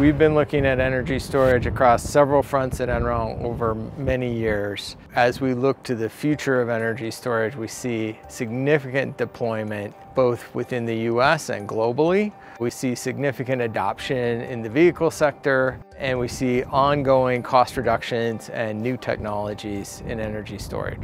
We've been looking at energy storage across several fronts at NREL over many years. As we look to the future of energy storage, we see significant deployment both within the US and globally. We see significant adoption in the vehicle sector, and we see ongoing cost reductions and new technologies in energy storage.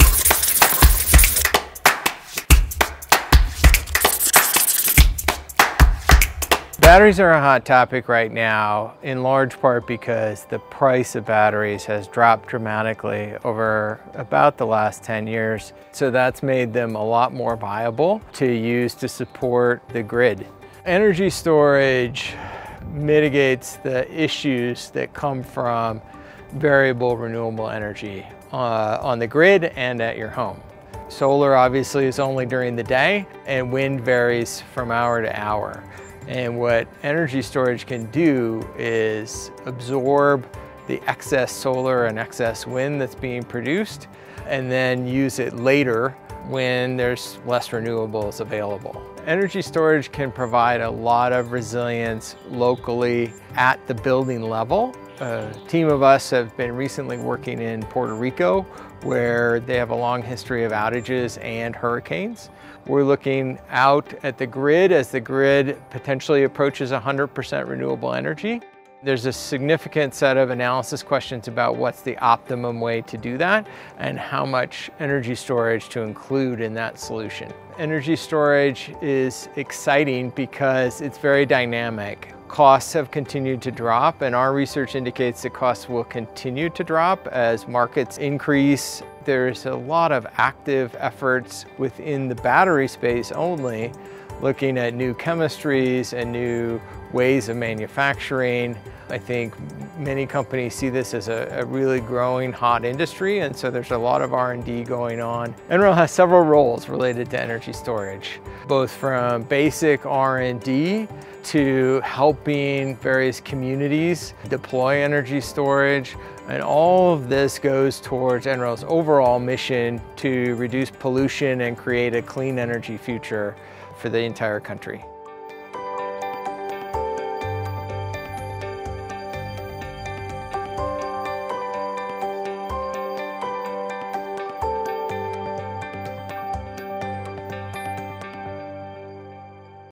Batteries are a hot topic right now, in large part because the price of batteries has dropped dramatically over about the last 10 years. So that's made them a lot more viable to use to support the grid. Energy storage mitigates the issues that come from variable renewable energy on the grid and at your home. Solar obviously is only during the day, and wind varies from hour to hour. And what energy storage can do is absorb the excess solar and excess wind that's being produced and then use it later when there's less renewables available. Energy storage can provide a lot of resilience locally at the building level. A team of us have been recently working in Puerto Rico, where they have a long history of outages and hurricanes. We're looking out at the grid as the grid potentially approaches 100% renewable energy. There's a significant set of analysis questions about what's the optimum way to do that and how much energy storage to include in that solution. Energy storage is exciting because it's very dynamic. Costs have continued to drop, and our research indicates that costs will continue to drop as markets increase. There's a lot of active efforts within the battery space only, looking at new chemistries and new ways of manufacturing. I think many companies see this as a really growing hot industry, and so there's a lot of R&D going on. NREL has several roles related to energy storage, both from basic R&D to helping various communities deploy energy storage, and all of this goes towards NREL's overall mission to reduce pollution and create a clean energy future for the entire country.